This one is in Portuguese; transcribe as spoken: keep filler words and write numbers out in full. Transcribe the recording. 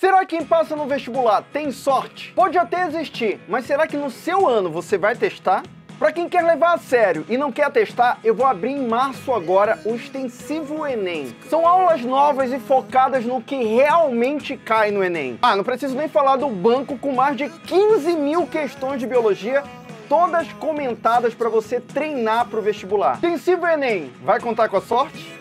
Será que quem passa no vestibular tem sorte? Pode até existir, mas será que no seu ano você vai testar? Para quem quer levar a sério e não quer testar, eu vou abrir em março agora o Extensivo Enem. São aulas novas e focadas no que realmente cai no Enem. Ah, não preciso nem falar do banco com mais de quinze mil questões de biologia, todas comentadas para você treinar para o vestibular. Extensivo Enem, vai contar com a sorte?